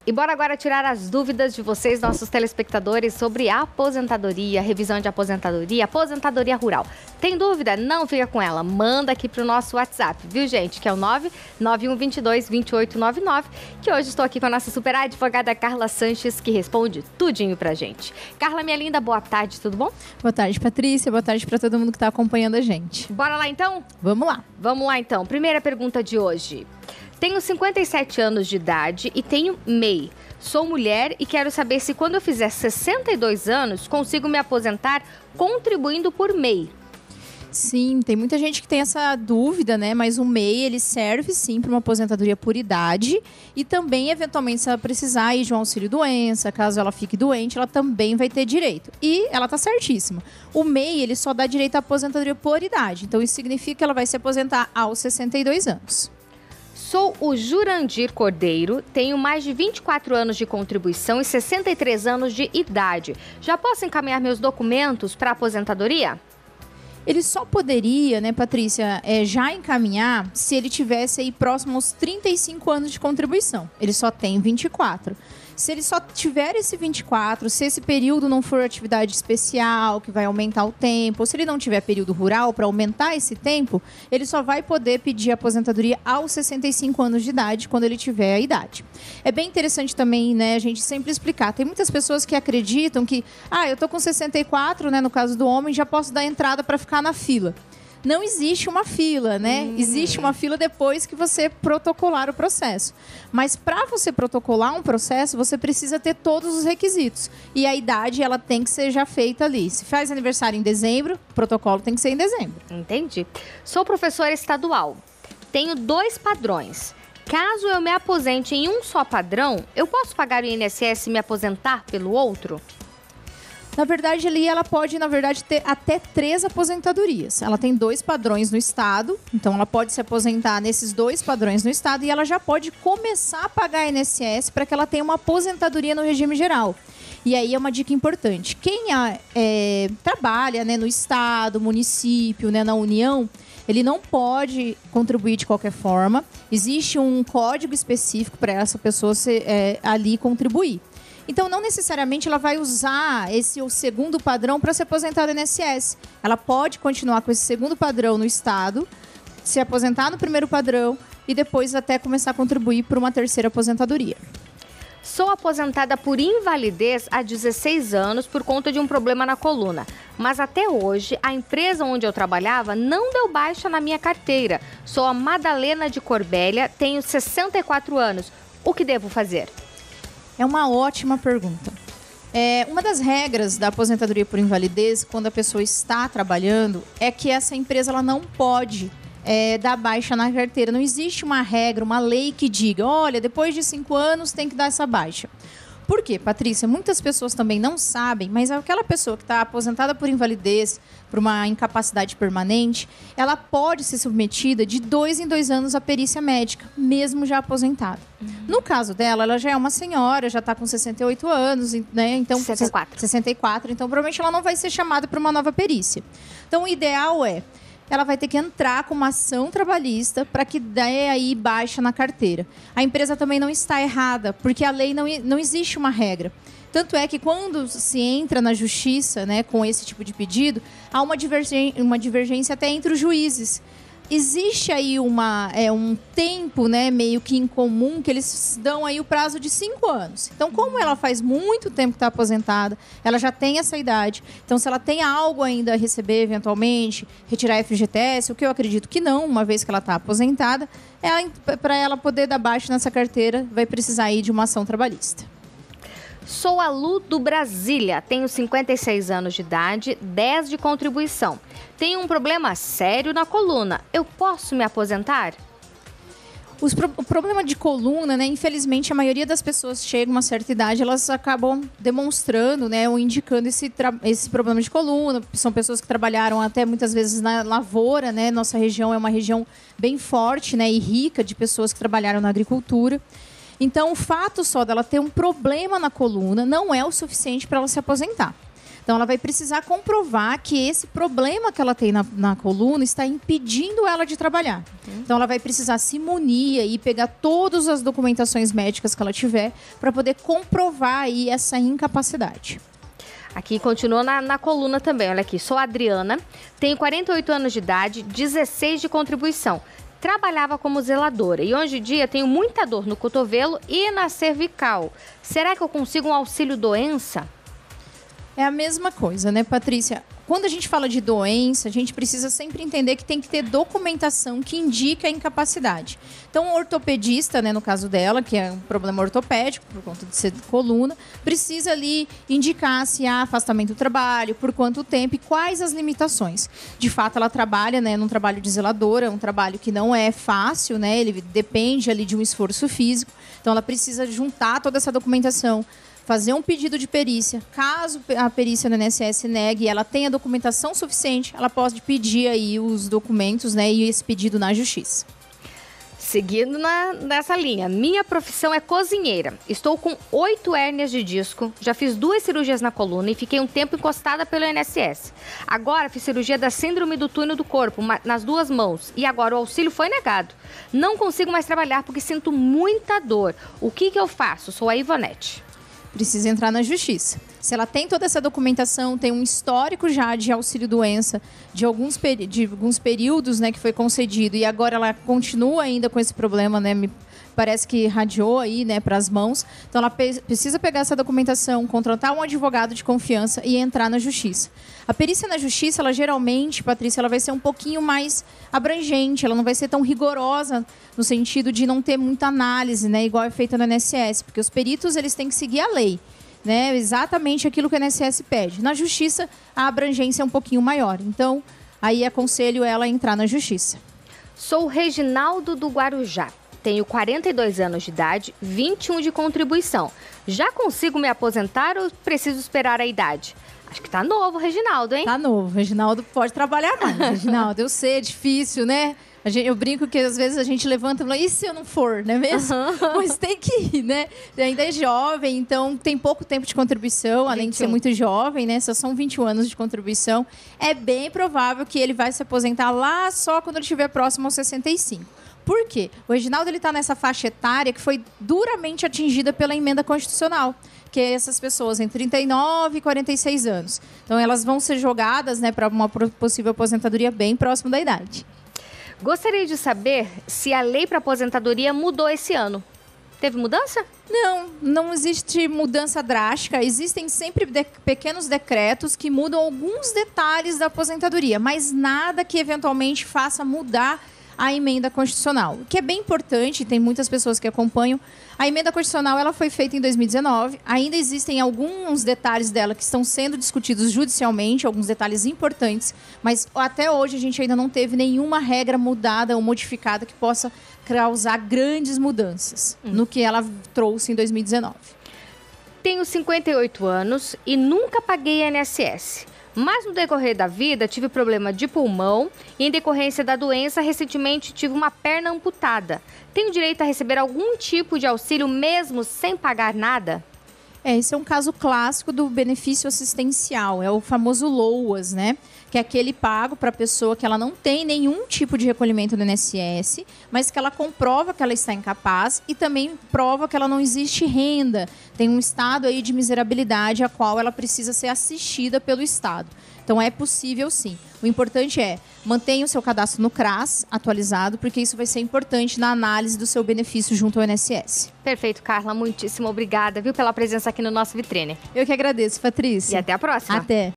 E bora agora tirar as dúvidas de vocês, nossos telespectadores, sobre aposentadoria, revisão de aposentadoria, aposentadoria rural. Tem dúvida? Não fica com ela. Manda aqui pro nosso WhatsApp, viu, gente? Que é o 991222899, que hoje estou aqui com a nossa super advogada Carla Sanches, que responde tudinho pra gente. Carla, minha linda, boa tarde, tudo bom? Boa tarde, Patrícia. Boa tarde para todo mundo que está acompanhando a gente. Bora lá, então? Vamos lá. Vamos lá, então. Primeira pergunta de hoje. Tenho 57 anos de idade e tenho MEI. Sou mulher e quero saber se quando eu fizer 62 anos consigo me aposentar contribuindo por MEI. Sim, tem muita gente que tem essa dúvida, né? Mas o MEI, ele serve sim para uma aposentadoria por idade e também, eventualmente, se ela precisar aí de um auxílio-doença, caso ela fique doente, ela também vai ter direito. E ela tá certíssima. O MEI, ele só dá direito à aposentadoria por idade. Então, isso significa que ela vai se aposentar aos 62 anos. Sou o Jurandir Cordeiro, tenho mais de 24 anos de contribuição e 63 anos de idade. Já posso encaminhar meus documentos para aposentadoria? Ele só poderia, né, Patrícia, já encaminhar se ele tivesse aí próximo aos 35 anos de contribuição. Ele só tem 24. Se ele só tiver esse 24, se esse período não for atividade especial, que vai aumentar o tempo, ou se ele não tiver período rural para aumentar esse tempo, ele só vai poder pedir aposentadoria aos 65 anos de idade, quando ele tiver a idade. É bem interessante também, né, a gente sempre explicar. Tem muitas pessoas que acreditam que, eu tô com 64, né, no caso do homem, já posso dar entrada para ficar na fila. Não existe uma fila, né? Existe uma fila depois que você protocolar o processo. Mas para você protocolar um processo, você precisa ter todos os requisitos. E a idade, ela tem que ser já feita ali. Se faz aniversário em dezembro, o protocolo tem que ser em dezembro. Entendi. Sou professora estadual. Tenho 2 padrões. Caso eu me aposente em um só padrão, eu posso pagar o INSS e me aposentar pelo outro? Na verdade, ali ela pode, ter até 3 aposentadorias. Ela tem 2 padrões no estado, então ela pode se aposentar nesses 2 padrões no estado e ela já pode começar a pagar INSS para que ela tenha uma aposentadoria no regime geral. E aí é uma dica importante. Quem trabalha, né, no estado, município, né, na União, ele não pode contribuir de qualquer forma. Existe um código específico para essa pessoa ali contribuir. Então, não necessariamente ela vai usar o segundo padrão para se aposentar do INSS. Ela pode continuar com esse segundo padrão no estado, se aposentar no primeiro padrão e depois até começar a contribuir por uma terceira aposentadoria. Sou aposentada por invalidez há 16 anos por conta de um problema na coluna. Mas até hoje, a empresa onde eu trabalhava não deu baixa na minha carteira. Sou a Madalena de Corbélia, tenho 64 anos. O que devo fazer? É uma ótima pergunta. Uma das regras da aposentadoria por invalidez, quando a pessoa está trabalhando, é que essa empresa ela não pode dar baixa na carteira. Não existe uma regra, uma lei que diga, olha, depois de 5 anos tem que dar essa baixa. Por quê, Patrícia? Muitas pessoas também não sabem, mas aquela pessoa que está aposentada por invalidez, por uma incapacidade permanente, ela pode ser submetida de 2 em 2 anos à perícia médica, mesmo já aposentada. No caso dela, ela já é uma senhora, já está com 68 anos, né? Então, 64. Então, provavelmente ela não vai ser chamada para uma nova perícia. Então, o ideal ela vai ter que entrar com uma ação trabalhista para que dê aí baixa na carteira. A empresa também não está errada, porque a lei não existe uma regra. Tanto é que quando se entra na justiça, né, com esse tipo de pedido, há uma divergência até entre os juízes. Existe aí um tempo, né, meio que em comum, que eles dão aí o prazo de 5 anos. Então, como ela faz muito tempo que está aposentada, ela já tem essa idade. Então, se ela tem algo ainda a receber, eventualmente, retirar FGTS, o que eu acredito que não, uma vez que ela está aposentada, para ela poder dar baixa nessa carteira, vai precisar aí de uma ação trabalhista. Sou a Lu do Brasília, tenho 56 anos de idade, 10 de contribuição. Tenho um problema sério na coluna. Eu posso me aposentar? O problema de coluna, né? Infelizmente, a maioria das pessoas chega a uma certa idade, elas acabam demonstrando, né, ou indicando esse problema de coluna. São pessoas que trabalharam até muitas vezes na lavoura, né? Nossa região é uma região bem forte, né, e rica de pessoas que trabalharam na agricultura. Então, o fato só dela ter um problema na coluna não é o suficiente para ela se aposentar. Então, ela vai precisar comprovar que esse problema que ela tem na coluna está impedindo ela de trabalhar. Então, ela vai precisar se munir e pegar todas as documentações médicas que ela tiver para poder comprovar aí essa incapacidade. Aqui continua na coluna também, olha aqui. Sou a Adriana, tenho 48 anos de idade, 16 de contribuição. Trabalhava como zeladora e hoje em dia tenho muita dor no cotovelo e na cervical. Será que eu consigo um auxílio doença? É a mesma coisa, né, Patrícia? Quando a gente fala de doença, a gente precisa sempre entender que tem que ter documentação que indica a incapacidade. Então, o ortopedista, né, no caso dela, que é um problema ortopédico, por conta de ser coluna, precisa ali indicar se há afastamento do trabalho, por quanto tempo e quais as limitações. De fato, ela trabalha, né, num trabalho de zeladora, um trabalho que não é fácil, né, ele depende ali de um esforço físico. Então, ela precisa juntar toda essa documentação, fazer um pedido de perícia. Caso a perícia do INSS negue e ela tenha documentação suficiente, ela pode pedir aí os documentos, né, e esse pedido na justiça. Seguindo nessa linha, minha profissão é cozinheira. Estou com 8 hérnias de disco, já fiz 2 cirurgias na coluna e fiquei um tempo encostada pelo INSS. Agora fiz cirurgia da síndrome do túnel do corpo, nas 2 mãos, e agora o auxílio foi negado. Não consigo mais trabalhar porque sinto muita dor. O que eu faço? Sou a Ivonete. Precisa entrar na justiça. Se ela tem toda essa documentação, tem um histórico já de auxílio-doença, de alguns períodos, né, que foi concedido, e agora ela continua ainda com esse problema, né, me parece que radiou aí, né, para as mãos. Então, ela precisa pegar essa documentação, contratar um advogado de confiança e entrar na justiça. A perícia na justiça, ela geralmente, Patrícia, ela vai ser um pouquinho mais abrangente, ela não vai ser tão rigorosa no sentido de não ter muita análise, né, igual é feita no INSS, porque os peritos, eles têm que seguir a lei, né, exatamente aquilo que o INSS pede. Na justiça, a abrangência é um pouquinho maior. Então, aí aconselho ela a entrar na justiça. Sou o Reginaldo do Guarujá. Tenho 42 anos de idade, 21 de contribuição. Já consigo me aposentar ou preciso esperar a idade? Acho que tá novo, Reginaldo, hein? Tá novo. Reginaldo pode trabalhar mais. Reginaldo, eu sei, é difícil, né? Eu brinco que às vezes a gente levanta e fala, e se eu não for, não é mesmo? Mas tem que ir, né? Ainda é jovem, então tem pouco tempo de contribuição, além de ser muito jovem, né? Só são 21 anos de contribuição. É bem provável que ele vai se aposentar lá só quando ele estiver próximo aos 65. Por quê? O Reginaldo está nessa faixa etária que foi duramente atingida pela emenda constitucional, que é essas pessoas entre 39 e 46 anos. Então, elas vão ser jogadas, né, para uma possível aposentadoria bem próximo da idade. Gostaria de saber se a lei para aposentadoria mudou esse ano. Teve mudança? Não existe mudança drástica. Existem sempre pequenos decretos que mudam alguns detalhes da aposentadoria, mas nada que eventualmente faça mudar a emenda constitucional, o que é bem importante, tem muitas pessoas que acompanham. A emenda constitucional ela foi feita em 2019, ainda existem alguns detalhes dela que estão sendo discutidos judicialmente, alguns detalhes importantes, mas até hoje a gente ainda não teve nenhuma regra mudada ou modificada que possa causar grandes mudanças no que ela trouxe em 2019. Tenho 58 anos e nunca paguei INSS. Mas no decorrer da vida tive problema de pulmão e em decorrência da doença recentemente tive uma perna amputada. Tenho direito a receber algum tipo de auxílio mesmo sem pagar nada? Esse é um caso clássico do benefício assistencial, é o famoso LOAS, né? Que é aquele pago para a pessoa que ela não tem nenhum tipo de recolhimento do INSS, mas que ela comprova que ela está incapaz e também prova que ela não existe renda. Tem um estado aí de miserabilidade a qual ela precisa ser assistida pelo Estado. Então é possível sim. O importante é mantenha o seu cadastro no CRAS atualizado, porque isso vai ser importante na análise do seu benefício junto ao INSS. Perfeito, Carla. Muitíssimo obrigada, viu, pela presença aqui no nosso Vitrine. Eu que agradeço, Patrícia. E até a próxima. Até.